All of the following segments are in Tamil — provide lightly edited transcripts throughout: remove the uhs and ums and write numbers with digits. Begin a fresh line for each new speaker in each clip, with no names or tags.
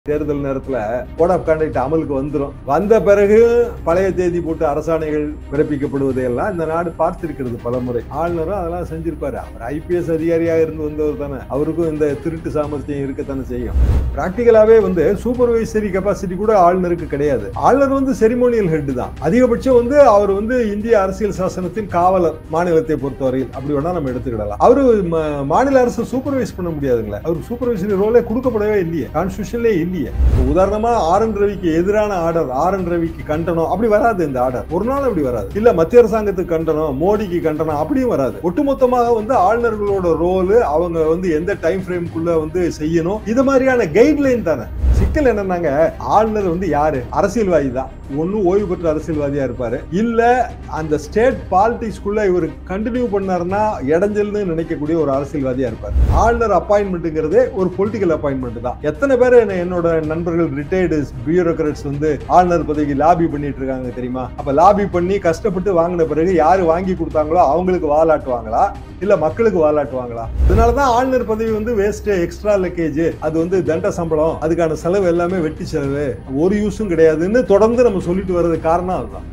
தேர்தல் நேரத்துல கோட் ஆஃப் கான்டக்ட் அமலுக்கு வந்துரும். வந்த பிறகு பழைய தேதி போட்டு அரசாணைகள் பிறப்பிக்கப்படுவதையெல்லாம் இந்த நாடு பார்த்திருக்கிறது பல முறை. ஆளுநரும் அதெல்லாம் செஞ்சிருப்பாரு. அவர் ஐபிஎஸ் அதிகாரியாக இருந்து வந்தவர் தானே, அவருக்கும் இந்த திருட்டு சாமர்த்தியம் இருக்கத்தானே செய்யும். பிராக்டிகலாவே சூப்பர்வைசரி கெப்பாசிட்டி கூட ஆளுநருக்கு கிடையாது. ஆளுநர் செரிமோனியல் ஹெட் தான். அதிகபட்சம் அவர் இந்திய அரசியல் சாசனத்தின் காவலர், மாநிலத்தை பொறுத்தவரையில் அப்படி வேணா நம்ம எடுத்துக்கிடலாம். அவரு மாநில அரசு சூப்பர்வைஸ் பண்ண முடியாதுங்களா? அவருக்கு சூப்பர்வைசரி ரோலே கொடுக்கப்படவே இல்லையே, கான்ஸ்டிடியூஷன்லே இல்லையே. உதாரணமா RN ரவிக்கு எதிரான ஆர்டர், RN ரவிக்கு கண்டனம் அப்படி வராது. இந்த ஆர்டர் ஒரு நாள் அப்படி வராது. இல்ல மத்திய அரசாங்கத்துக்கு கண்டனம், மோடிக்கு கண்டனம் அப்படியும் வராது. ஒட்டுமொத்தமாக ஆளுநர்களோட ரோல் அவங்க எந்த டைம் ஃப்ரேம்குள்ள செய்யணும், இது மாதிரியான கைட்லைன் தானே. சிக்கல் என்னன்னாங்க, ஆளுநர் யாரு? அரசியல்வாதி தான். ஒன்னு ஓய்வு பெற்ற அரசியல்வாதியா இருப்பாரு, இல்ல அந்த ஸ்டேட் பாலிடிக்ஸ்குள்ள இவர் கண்டினியூ பண்ணாருன்னா இடைஞ்சல்னு நினைக்கக்கூடிய ஒரு அரசியல்வாதியா இருப்பாரு. ஆளுநர் அப்பாயின்மெண்ட்ங்கிறதே ஒரு பொலிட்டிக்கல் அப்பாயின்மெண்ட் தான். எத்தனை பேர் என்னோட நண்பர்கள் ரிட்டையர்டு பியூரோக்ராட்ஸ் ஆளுநர் பதவிக்கு லாபி பண்ணிட்டு இருக்காங்க தெரியுமா? அப்ப லாபி பண்ணி கஷ்டப்பட்டு வாங்கின பிறகு யாரு வாங்கி கொடுத்தாங்களோ அவங்களுக்கு வாலாட்டுவாங்களா, இல்ல மக்களுக்கு வாலாட்டுவாங்களா? அதனாலதான் ஆளுநர் பதவி வேஸ்ட், எக்ஸ்ட்ரா லக்கேஜ், அது தண்ட சம்பளம், அதுக்கான செலவு எல்லாமே வெட்டி செலவு, ஒரு யூஸும் கிடையாதுன்னு தொடர்ந்து நம்ம சொல்லிட்டு வர்றது காரணம் அதுதான்.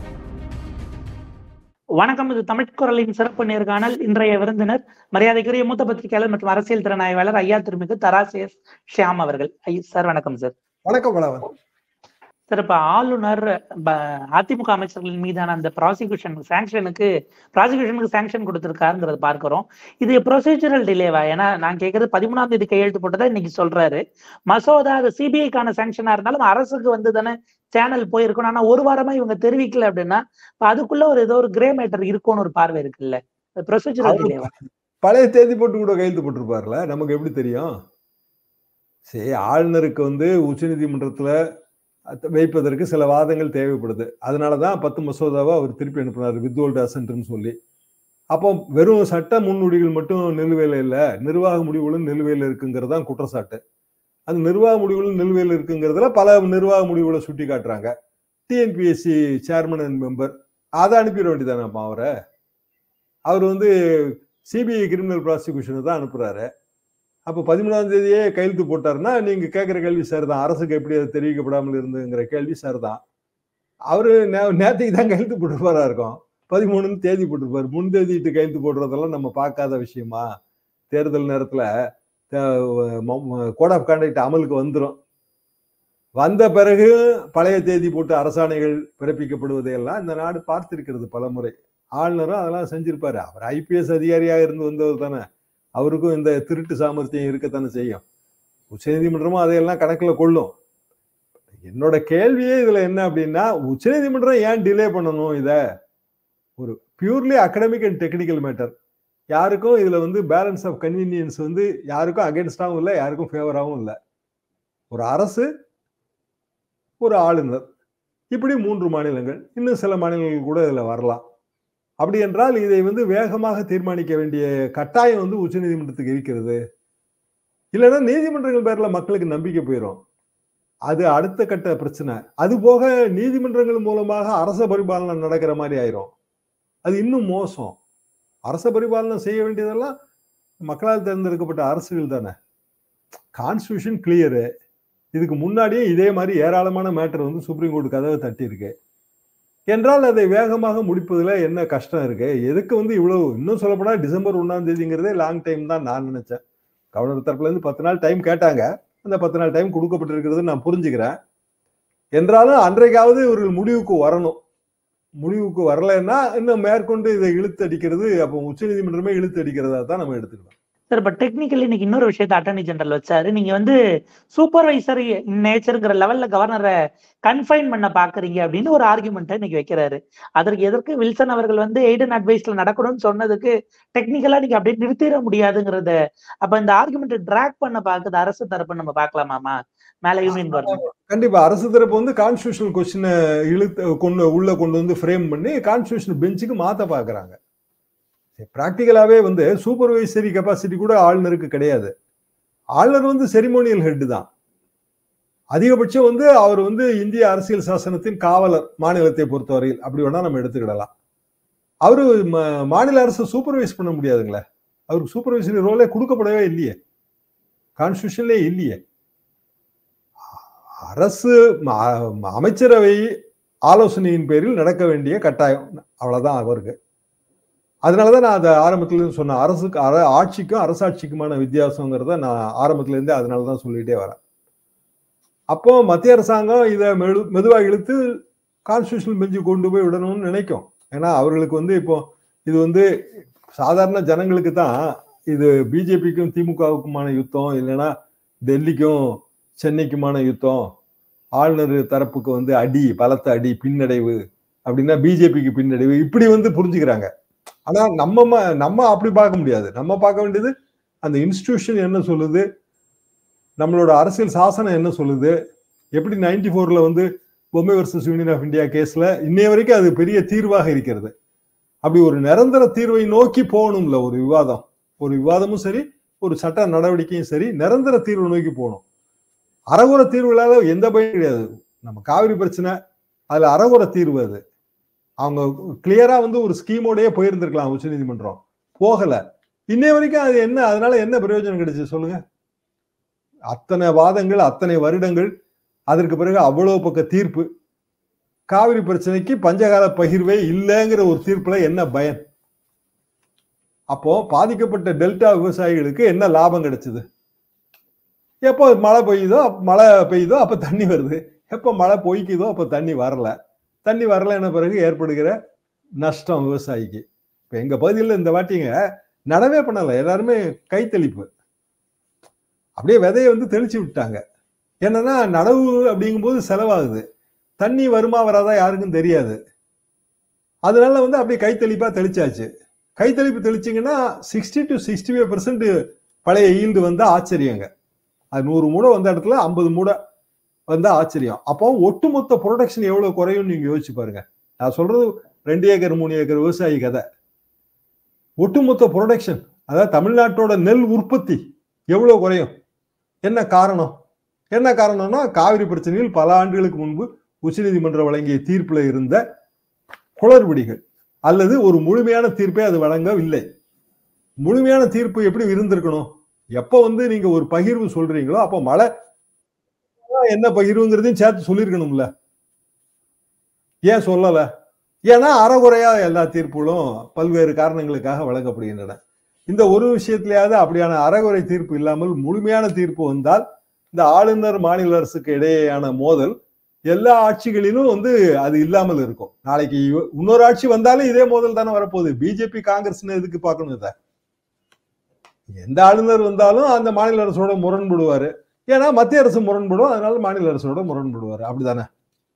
வணக்கம், இது தமிழ்குரலின் சிறப்பு நேர்காணல். இன்றைய விருந்தினர் மரியாதைக்குரிய மூத்த பத்திரிகையாளர் மற்றும் அரசியல் திறனாய்வாளர் ஐயா திருமிகு தராசு ஷியாம் அவர்கள். சார் வணக்கம். சார்
வணக்கம்.
சார், இப்ப ஆளுநர் அதிமுக அமைச்சர்களின் மீதான அந்த ப்ராசிக்யூஷனுக்கு சாங்ஷன் கொடுத்திருக்காருங்கிறத பார்க்கிறோம். இது ப்ரொசீஜரல் டிலேவா? ஏன்னா நான் கேட்கறது 13ஆம் தேதி கையெழுத்து போட்டதா இன்னைக்கு சொல்றாரு. மசோதா அது சிபிஐக்கான சாங்ஷனா இருந்தாலும் அரசுக்கு தானே சேனல் போயிருக்கணும். ஆனா ஒரு வாரமா இவங்க தெரிவிக்கல அப்படின்னா அதுக்குள்ள ஏதோ ஒரு கிரே மேட்டர் இருக்கும்னு ஒரு பார்வை இருக்குல்ல. ப்ரொசீஜரல் டிலேவா?
பழைய தேதி போட்டு கூட கையெழுத்து போட்டிருப்பாருல, நமக்கு எப்படி தெரியும்? சரி, ஆளுநருக்கு உச்சநீதிமன்றத்துல வைப்பதற்கு சில வாதங்கள் தேவைப்படுது. அதனாலதான் 10 மசோதாவை அவர் திருப்பி அனுப்பினார், வித்ஹோல்ட் அசென்ட்னு சொல்லி. அப்போ வெறும் சட்ட முன்னுடிகள் மட்டும் நிலுவையில் இல்ல, நிர்வாக முடிவுகளும் நிலுவையில் இருக்குங்கிறதான் குற்றச்சாட்டு. அந்த நிர்வாக முடிவுகளும் நிலுவையில் இருக்குங்கிறதுல பல நிர்வாக முடிவுகளை சுட்டி காட்டுறாங்க. டிஎன்பிஎஸ்சி சேர்மன் அண்ட் மெம்பர் அதை அனுப்பிட வேண்டியதானப்பா அவரை. அவர் சிபிஐ கிரிமினல் ப்ராசிக்யூஷனுக்கு தான் அனுப்புறாரு. அப்போ 13ஆம் தேதியே கையெழுத்து போட்டாருன்னா நீங்க கேட்கிற கேள்வி சார் தான், அரசுக்கு எப்படி அது தெரிவிக்கப்படாமல் இருந்துங்கிற கேள்வி சார் தான். அவரு நேற்றுக்கு தான் கையெழுத்து போட்டுருப்பாரா இருக்கும், 13 தேதி போட்டிருப்பாரு. முன்தேதிட்டு கையெழுத்து போடுறதெல்லாம் நம்ம பார்க்காத விஷயமா? தேர்தல் நேரத்துல கோட் ஆஃப் கான்டக்ட் அமலுக்கு வந்துடும். வந்த பிறகு பழைய தேதி போட்டு அரசாணைகள் பிறப்பிக்கப்படுவதையெல்லாம் இந்த நாடு பார்த்திருக்கிறது பல முறை. ஆளுநரும் அதெல்லாம் செஞ்சிருப்பாரு. அவர் ஐபிஎஸ் அதிகாரியாக இருந்து வந்தவர் தானே, அவருக்கும் இந்த திருட்டு சாமர்த்தியம் இருக்கத்தானே செய்யும். உச்சநீதிமன்றமும் அதையெல்லாம் கணக்கில் கொள்ளும். என்னோட கேள்வியே இதுல என்ன அப்படின்னா, உச்சநீதிமன்றம் ஏன் டிலே பண்ணணும்? இத ஒரு purely academic and technical matter. யாருக்கும் இதுல பேலன்ஸ் ஆஃப் கன்வீனியன்ஸ் யாருக்கும் அகேன்ஸ்டாவும் இல்லை, யாருக்கும் ஃபேவராகவும் இல்லை. ஒரு அரசு, ஒரு ஆளுநர், இப்படி 3 மாநிலங்கள், இன்னும் சில மாநிலங்கள் கூட இதுல வரலாம். அப்படி என்றால் இதை வேகமாக தீர்மானிக்க வேண்டிய கட்டாயம் உச்சநீதிமன்றத்துக்கு இருக்கிறது. இல்லைன்னா நீதிமன்றங்கள் பேர்ல மக்களுக்கு நம்பிக்கை போயிடும். அது அடுத்த கட்ட பிரச்சனை. அது போக நீதிமன்றங்கள் மூலமாக அரச பரிபாலனை நடக்கிற மாதிரி ஆயிரும். அது இன்னும் மோசம். அரச பரிபாலனை செய்ய வேண்டியதெல்லாம் மக்களால் தேர்ந்தெடுக்கப்பட்ட அரசுகள் தானே. Constitution clear. இதுக்கு முன்னாடியே இதே மாதிரி ஏராளமான மேட்டர் சுப்ரீம் கோர்ட் கதவை தட்டி இருக்கு என்றால் அதை வேகமாக முடிப்பதுல என்ன கஷ்டம் இருக்கு? எதுக்கு இவ்வளவு? இன்னும் சொல்லப்போனா டிசம்பர் 1ஆம் தேதிங்கிறதே லாங் டைம் தான் நான் நினைச்சேன். கவர்னர் தரப்புல 10 நாள் டைம் கேட்டாங்க. அந்த 10 நாள் டைம் கொடுக்கப்பட்டிருக்கிறது நான் புரிஞ்சுக்கிறேன். என்றாலும் அன்றைக்காவது ஒரு முடிவுக்கு வரணும். முடிவுக்கு வரலைன்னா இன்னும் மேற்கொண்டு இதை இழுத்து அடிக்கிறது, அப்போ உச்சநீதிமன்றமே இழுத்து அடிக்கிறதா தான் நம்ம எடுத்துக்கலாம்.
சார், இப்ப டெக்னிக்கலி இன்னைக்கு இன்னொரு விஷயத்தை அட்டர்னி ஜெனரல் வச்சாரு. நீங்க சூப்பர்வைசரி நேச்சர்ங்கிற லெவல்ல கவர்னரை கன்ஃபைன் பண்ண பாக்குறீங்க அப்படின்னு ஒரு ஆர்குமெண்ட்டை இன்னைக்கு வைக்கிறாரு. அதற்கு எதற்கு வில்சன் அவர்கள் எய்டன் அட்வைஸ்ல நடக்கணும்னு சொன்னதுக்கு டெக்னிக்கலா நீங்க அப்படியே நிறுத்திட முடியாதுங்கிறத, அப்ப இந்த ஆர்குமெண்ட் டிராக் பண்ண பாக்குது அரசு தரப்பு நம்ம பாக்கலாமாமா? மேல யூனியன் கவர்மெண்ட்
கண்டிப்பா அரசு தரப்பு கான்ஸ்டிடியூஷனல் கொஸ்டினை உள்ள கொண்டு ஃப்ரேம் பண்ணி கான்ஸ்டிடியூஷனல் பெஞ்சுக்கு மாத்த பாக்குறாங்க. பிராக்டிகலாவே சூப்பர்வைசரி கெப்பாசிட்டி கூட ஆளுநருக்கு கிடையாது. ஆளுநர் செரிமோனியல் ஹெட் தான். அதிகபட்சம் அவர் இந்திய அரசியல் சாசனத்தின் காவலர், மாநிலத்தை பொறுத்தவரையில் அப்படி வேணா நம்ம எடுத்துக்கிடலாம். அவரு மாநில அரசு சூப்பர்வைஸ் பண்ண முடியாதுங்களே. அவருக்கு சூப்பர்வைசரி ரோலே கொடுக்கப்படவே இல்லையே, கான்ஸ்டிடியூஷன்லே இல்லையே. அரசு அமைச்சரவை ஆலோசனையின் பேரில் நடக்க வேண்டிய கட்டாயம், அவ்வளவுதான் அவருக்கு. அதனாலதான் நான் அதை ஆரம்பத்துல சொன்னேன். அரசுக்கு ஆட்சிக்கும் அரசாட்சிக்குமான வித்தியாசங்கிறத நான் ஆரம்பத்துல இருந்தே அதனாலதான் சொல்லிட்டே வரேன். அப்போ மத்திய அரசாங்கம் இதை மெதுவாக இழுத்து கான்ஸ்டிடியூஷனல் பெஞ்சு கொண்டு போய் விடணும்னு நினைக்கும். ஏன்னா அவர்களுக்கு இப்போ இது சாதாரண ஜனங்களுக்கு தான் இது பிஜேபிக்கும் திமுகவுக்குமான யுத்தம், இல்லைன்னா டெல்லிக்கும் சென்னைக்குமான யுத்தம், ஆளுநர் தரப்புக்கு அடி, பலத்த அடி, பின்னடைவு அப்படின்னா பிஜேபிக்கு பின்னடைவு, இப்படி புரிஞ்சுக்கிறாங்க. ஆனா நம்ம அப்படி பார்க்க முடியாது. நம்ம பார்க்க வேண்டியது அந்த இன்ஸ்டிடியூஷன் என்ன சொல்லுது, நம்மளோட அரசியல் சாசனம் என்ன சொல்லுது. எப்படி 94ல பொம்மை வர்சஸ் யூனியன் ஆஃப் இந்தியா கேஸ்ல இன்னைய வரைக்கும் அது பெரிய தீர்வாக இருக்கிறது. அப்படி ஒரு நிரந்தர தீர்வை நோக்கி போகணும்ல ஒரு விவாதமும் சரி, ஒரு சட்ட நடவடிக்கையும் சரி, நிரந்தர தீர்வை நோக்கி போகணும். அறகுற தீர்வுகளால எந்த பயனும் கிடையாது. நம்ம காவிரி பிரச்சனை அதுல அறகுற தீர்வு, அது அவங்க கிளியரா ஒரு ஸ்கீமோடய போயிருந்திருக்கலாம் உச்ச நீதிமன்றம், போகல. இன்னைய வரைக்கும் அது என்ன, அதனால என்ன பிரயோஜனம் கிடைச்சு சொல்லுங்க? அத்தனை வாதங்கள், அத்தனை வருடங்கள், அதற்கு பிறகு அவ்வளவு பக்க தீர்ப்பு. காவிரி பிரச்சனைக்கு பஞ்சகால பகிர்வே இல்லைங்கிற ஒரு தீர்ப்புல என்ன பயன்? அப்போ பாதிக்கப்பட்ட டெல்டா விவசாயிகளுக்கு என்ன லாபம் கிடைச்சது? எப்போ மழை பெய்யுதோ அப்ப தண்ணி வருது, எப்போ மழை பொய்க்குதோ அப்ப தண்ணி வரல பிறகு ஏற்படுகிற நஷ்டம் விவசாயிக்கு. இப்ப எங்க பகுதியில் இந்த வாட்டிங்க நடவே பண்ணல, எல்லாருமே கைத்தளிப்பு, அப்படியே விதையை தெளிச்சு விட்டாங்க. என்னன்னா நடவு அப்படிங்கும்போது செலவாகுது, தண்ணி வருமா வராதா யாருக்கும் தெரியாது. அதனால அப்படியே கைத்தளிப்பா தெளிச்சாச்சு. கைத்தளிப்பு தெளிச்சிங்கன்னா 60 to 65% பழைய ஈல்டு வந்தா ஆச்சரியங்க. அது 100 மூடை வந்த இடத்துல 50 மூடை வந்தா ஆச்சரியம். அப்போ ஒட்டுமொத்த ப்ரொடக்ஷன் எவ்வளவு குறையும் நீங்க யோசிச்சு பாருங்க. நான் சொல்றது 2 ஏக்கர் 3 ஏக்கர் விவசாயி கதை. ஒட்டுமொத்த ப்ரொடக்ஷன், அதாவது தமிழ்நாட்டோட நெல் உற்பத்தி எவ்வளவு குறையும்? என்ன காரணம்னா காவிரி பிரச்சனையில் பல ஆண்டுகளுக்கு முன்பு உச்சநீதிமன்றம் வழங்கிய தீர்ப்புல இருந்த குளறுபடிகள், அல்லது ஒரு முழுமையான தீர்ப்பை அது வழங்கவில்லை. முழுமையான தீர்ப்பு எப்படி இருந்திருக்கணும்? எப்ப நீங்க ஒரு பகிர்வு சொல்றீங்களோ அப்ப மழை என்ன பகிர்வுங்கிறதையும் சேர்த்து சொல்லியிருக்கணும்ல. ஏன் சொல்லல? ஏன்னா அறகுறையா எல்லா தீர்ப்புகளும் பல்வேறு காரணங்களுக்காக வழங்கப்படுகின்றன. இந்த ஒரு விஷயத்திலேயாவது அப்படியான அறகுறை தீர்ப்பு இல்லாமல் முழுமையான தீர்ப்பு வந்தால் இந்த ஆளுநர் மாநில அரசுக்கு இடையேயான மோதல் எல்லா ஆட்சிகளிலும் அது இல்லாமல் இருக்கும். நாளைக்கு இன்னொரு ஆட்சி வந்தாலும் இதே மோதல் தானே வரப்போகுது. பிஜேபி காங்கிரஸ் எதுக்கு பார்க்கணும்? இத எந்த ஆளுநர் வந்தாலும் அந்த மாநில அரசோட முரண்படுவாரு. ஏன்னா மத்திய அரசு முரண்படும், அதனால மாநில அரசோட முரண்படுவாரு. அப்படிதானே?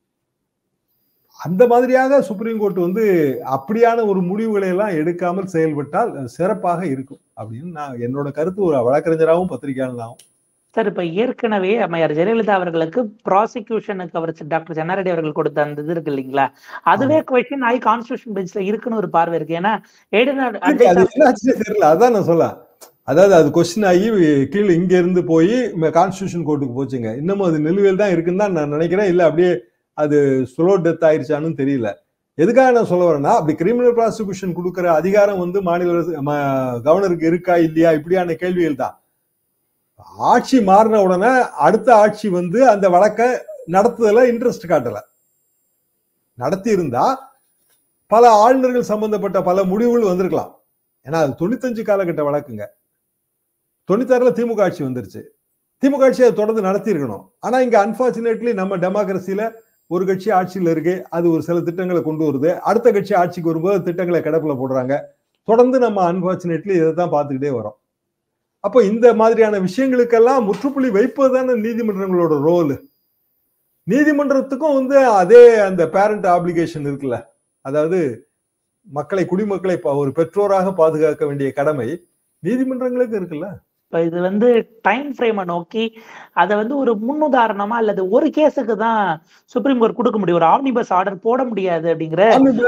அந்த மாதிரியாக சுப்ரீம் கோர்ட் அப்படியான ஒரு முடிவுகளை எல்லாம் எடுக்காமல் செயல்பட்டால் சிறப்பாக இருக்கும் அப்படின்னு நான் என்னோட கருத்து, ஒரு வழக்கறிஞராகவும் பத்திரிகையாளராகவும்.
சார், இப்ப ஏற்கனவே அம்மையார் ஜெயலலிதா அவர்களுக்கு ப்ராசிக்யூஷனுக்கு அவர் டாக்டர் சென்னாரெட்டி அவர்கள் கொடுத்த அந்த இது இருக்கு இல்லைங்களா, அதுவே கொஸ்டின் ஆகி கான்ஸ்டிடியூஷன் பெஞ்ச்ல இருக்குன்னு ஒரு பார்வை இருக்கு. ஏன்னா
தெரியல, அதான் நான் சொல்ல. அதாவது அது கொஸ்டின் ஆகி கீழே இங்க இருந்து போய் கான்ஸ்டிடியூஷன் கோர்ட்டுக்கு போச்சுங்க. இன்னமும் அது நிலுவையில் தான் இருக்குன்னு தான் நான் நினைக்கிறேன். இல்ல அப்படியே அது ஸ்லோ டெத் ஆயிடுச்சான்னு தெரியல. எதுக்காக நான் சொல்ல வரேன்னா, அப்படி கிரிமினல் ப்ராசிக்யூஷன் கொடுக்கிற அதிகாரம் மாநில கவர்னருக்கு இருக்கா இல்லையா, இப்படியான கேள்விகள் தான். ஆட்சி மாறின உடனே அடுத்த ஆட்சி அந்த வழக்கை நடத்துதல இன்ட்ரெஸ்ட் காட்டல. நடத்தி இருந்தா பல ஆளுநர்கள் சம்பந்தப்பட்ட பல முடிவுகள் வந்திருக்கலாம். ஏன்னா அது 95 காலகட்ட வழக்குங்க. 96ல திமுக ஆட்சி வந்துருச்சு. திமுக ஆட்சி அதை தொடர்ந்து நடத்தி இருக்கணும். ஆனா இங்க அன்பார்ச்சுனேட்லி நம்ம டெமோக்ரஸியில ஒரு கட்சி ஆட்சியில் இருக்கு, அது ஒரு சில திட்டங்களை கொண்டு வருது. அடுத்த கட்சி ஆட்சிக்கு வரும்போது திட்டங்களை கிடப்புல போடுறாங்க. தொடர்ந்து நம்ம அன்பார்ச்சுனேட்லி இதை தான் பார்த்துக்கிட்டே வரோம். அப்போ இந்த மாதிரியான விஷயங்களுக்கெல்லாம் முற்றுப்புள்ளி வைப்பது தானே நீதிமன்றங்களோட ரோல். நீதிமன்றத்துக்கும் அதே அந்த பேரண்ட் ஆப்ளிகேஷன் இருக்குல்ல, அதாவது குடிமக்களை ஒரு பெற்றோராக பாதுகாக்க வேண்டிய கடமை நீதிமன்றங்களுக்கு இருக்குல்ல.
இப்ப இது டைம் ஃப்ரேமை நோக்கி அதை ஒரு முன்னுதாரணமா அல்லது ஒரு கேஸுக்கு தான் சுப்ரீம் கோர்ட் கொடுக்க முடியும், ஒரு ஆம்னிபஸ் ஆர்டர் போட முடியாது அப்படிங்கிற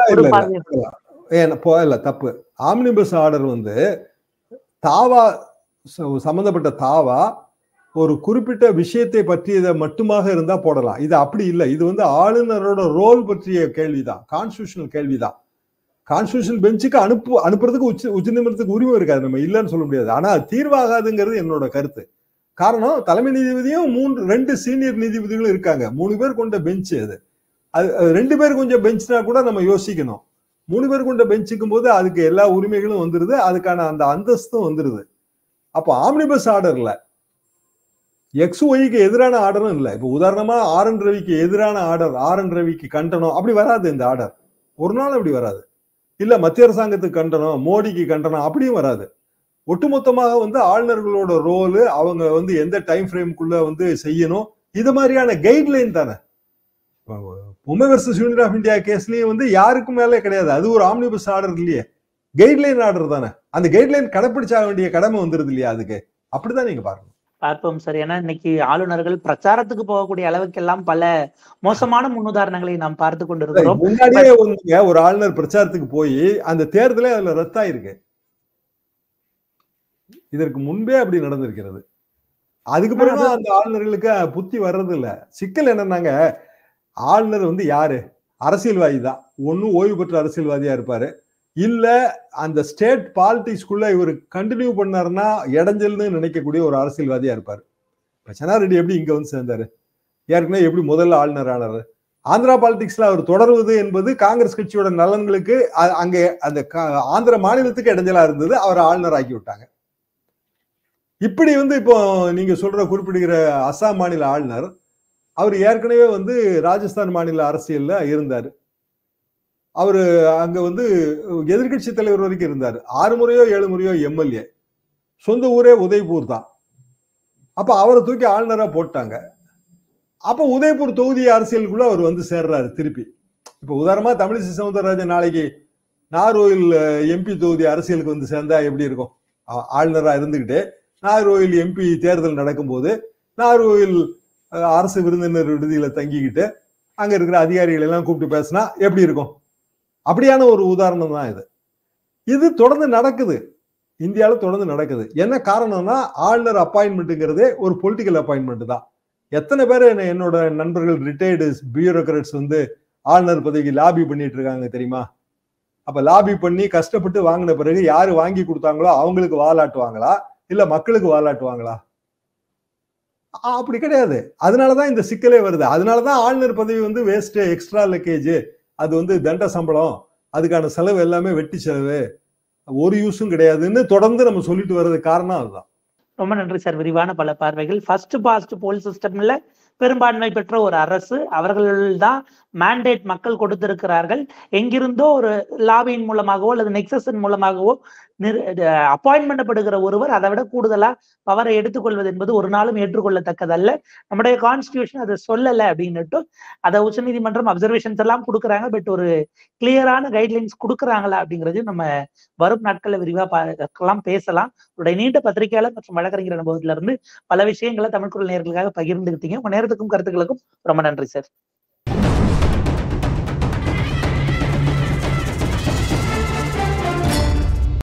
இல்ல தப்பு. ஆம்னிபஸ் ஆர்டர் தாவா சம்பந்தப்பட்ட தாவா ஒரு குறிப்பிட்ட விஷயத்தை பற்றியதை மட்டுமாக இருந்தா போடலாம். இது அப்படி இல்லை. இது ஆளுநரோட ரோல் பற்றிய கேள்விதான், கான்ஸ்டிடியூஷனல் கேள்விதான். கான்ஸ்டிடியூஷன் பெஞ்சுக்கு அனுப்புறதுக்கு உச்ச நீதிமன்றத்துக்கு உரிமை இருக்காது, நம்ம இல்லைன்னு சொல்ல முடியாது. ஆனா தீர்வாகாதுங்கிறது என்னோட கருத்து. காரணம் தலைமை நீதிபதியும் 2 சீனியர் நீதிபதிகளும் இருக்காங்க. 3 பேர் கொண்ட பெஞ்ச் அது. அது 2 பேர் கொஞ்சம் பெஞ்ச்னா கூட நம்ம யோசிக்கணும். 3 பேர் கொண்ட பெஞ்சுக்கும் போது அதுக்கு எல்லா உரிமைகளும் வந்துருது, அதுக்கான அந்த அந்தஸ்தும் வந்துருது. அப்போ ஆம்னிபஸ் ஆர்டர்ல XYக்கு எதிரான ஆர்டரும் இல்லை. இப்போ உதாரணமா RN ரவிக்கு எதிரான ஆர்டர், RN ரவிக்கு கண்டனம் அப்படி வராது. இந்த ஆர்டர் ஒரு நாள் அப்படி வராது. இல்ல மத்திய அரசாங்கத்துக்கு கண்டனம், மோடிக்கு கண்டனம் அப்படியும் வராது. ஒட்டுமொத்தமாக ஆளுநர்களோட ரோலு, அவங்க எந்த டைம் ஃப்ரேம்குள்ள செய்யணும், இது மாதிரியான கைட்லைன் தானே. Bommai versus union of India கேஸ்லயும் யாருக்கும் மேலே கிடையாது. அது ஒரு ஆம்னிபஸ் ஆர்டர் இல்லையே, கைட்லைன் ஆர்டர் தானே. அந்த கைட்லைன் கடைப்பிடிச்ச வேண்டிய கடமை வந்துருது இல்லையா அதுக்கு. அப்படிதான் நீங்க பாருங்க.
பார்ப்போம் சார். ஏன்னா இன்னைக்கு ஆளுநர்கள் பிரச்சாரத்துக்கு போகக்கூடிய அளவுக்கெல்லாம் பல மோசமான முன்னுதாரணங்களை நாம் பார்த்து கொண்டிருக்கிறோம்.
முன்னாடியே ஒரு ஆளுநர் பிரச்சாரத்துக்கு போய் அந்த தேர்தலே அதுல ரத்தாயிருக்கு. இதற்கு முன்பே அப்படி நடந்திருக்கிறது. அதுக்கு பிறகு அந்த ஆளுநர்களுக்கு புத்தி வர்றது இல்ல. சிக்கல் என்னன்னாங்க, ஆளுநர் யாரு? அரசியல்வாதி தான். ஒன்னும் ஓய்வு பெற்ற அரசியல்வாதியா இருப்பாரு, இல்ல அந்த ஸ்டேட் பாலிடிக்ஸ்குள்ள இவர் கண்டினியூ பண்ணாருன்னா இடைஞ்சல்னு நினைக்கக்கூடிய ஒரு அரசியல்வாதியா இருப்பாரு. சென்னாரெட்டி எப்படி இங்க சேர்ந்தாரு? ஏற்கனவே எப்படி முதல்ல ஆளுநர் ஆனாரு? ஆந்திரா பாலிடிக்ஸ்ல அவர் தொடர்வது என்பது காங்கிரஸ் கட்சியோட நலன்களுக்கு அங்க அந்த ஆந்திர மாநிலத்துக்கு இடைஞ்சலா இருந்தது. அவர் ஆளுநர் ஆக்கி விட்டாங்க. இப்படி இப்போ நீங்க குறிப்பிடுகிற அசாம் மாநில ஆளுநர், அவர் ஏற்கனவே ராஜஸ்தான் மாநில அரசியல்ல இருந்தாரு. அவரு அங்க எதிர்கட்சி தலைவர் வரைக்கும் இருந்தாரு. 6 முறையோ 7 முறையோ எம்எல்ஏ. சொந்த ஊரே உதய்பூர் தான். அப்ப அவரை தூக்கி ஆளுநரா போட்டாங்க. அப்ப உதய்பூர் தொகுதி அரசியலுக்குள்ள அவர் சேர்றாரு திருப்பி. இப்ப உதாரணமா தமிழிசை சவுந்தரராஜன் நாளைக்கு நாகர்கோவில் எம்பி தொகுதி அரசியலுக்கு சேர்ந்தா எப்படி இருக்கும்? ஆளுநரா இருந்துகிட்டு நாகர்கோவில் எம்பி தேர்தல் நடக்கும் போது நாகர்கோவில் அரசு விருந்தினர் விடுதியில தங்கிக்கிட்டு அங்க இருக்கிற அதிகாரிகள் எல்லாம் கூப்பிட்டு பேசினா எப்படி இருக்கும்? அப்படியான ஒரு உதாரணம் தான் இது. இது தொடர்ந்து நடக்குது, இந்தியாவில் தொடர்ந்து நடக்குது. என்ன காரணம்னா, ஆளுநர் அப்பாயின்மெண்ட்டுங்கிறதே ஒரு பொலிட்டிக்கல் அப்பாயின்மெண்ட் தான். எத்தனை பேர் என்னோட நண்பர்கள் ரிட்டையர்டு பியூரோக்ராட்ஸ் ஆளுநர் பதவிக்கு லாபி பண்ணிட்டு இருக்காங்க தெரியுமா? அப்ப லாபி பண்ணி கஷ்டப்பட்டு வாங்கின பிறகு யாரு வாங்கி கொடுத்தாங்களோ அவங்களுக்கு வாலாட்டுவாங்களா, இல்ல மக்களுக்கு வாலாட்டுவாங்களா? அப்படி கிடையாது. அதனாலதான் இந்த சிக்கலே வருது. அதனாலதான் ஆளுநர் பதவி வேஸ்ட், எக்ஸ்ட்ரா லக்கேஜ், அது தண்ட சம்பளம், அதுக்கான செலவு எல்லாமே வெட்டி செலவு, ஒரு யூஸும் கிடையாதுன்னு தொடர்ந்து நம்ம சொல்லிட்டு வர்றது காரணம் அதுதான்.
ரொம்ப நன்றி சார். விரிவான பல பார்வைகள். ஃபர்ஸ்ட் பாஸ்ட் போல் சிஸ்டம்ல பெரும்பான்மை பெற்ற ஒரு அரசு, அவர்கள் தான் மேண்டேட் மக்கள் கொடுத்திருக்கிறார்கள். எங்கிருந்தோ ஒரு லாபியின் மூலமாகவோ அல்லது நெக்ஸஸின் மூலமாகவோ அப்பாயின்மெண்டப்படுகிற ஒருவர் அதை விட கூடுதலா பவரை எடுத்துக்கொள்வது என்பது ஒரு நாளும் ஏற்றுக்கொள்ளத்தக்கதல்ல. நம்முடைய கான்ஸ்டிடியூஷன் அதை சொல்லலை அப்படின்னுட்டு அதை உச்சநீதிமன்றம் அப்சர்வேஷன்ஸ் எல்லாம் கொடுக்குறாங்க. பட் ஒரு கிளியரான கைட்லைன்ஸ் கொடுக்குறாங்களா அப்படிங்கிறது நம்ம வரும் நாட்களில் விரிவா பார்க்கலாம், பேசலாம். உடைய நீண்ட பத்திரிகையாளர் மற்றும் வழக்கறிஞர் அனுபவத்திலிருந்து பல விஷயங்களை தமிழ் குரல் நேயர்களுக்காக பகிர்ந்துக்கிட்டீங்க. உங்க நேரத்துக்கும் கருத்துக்களுக்கும் ரொம்ப நன்றி சார்.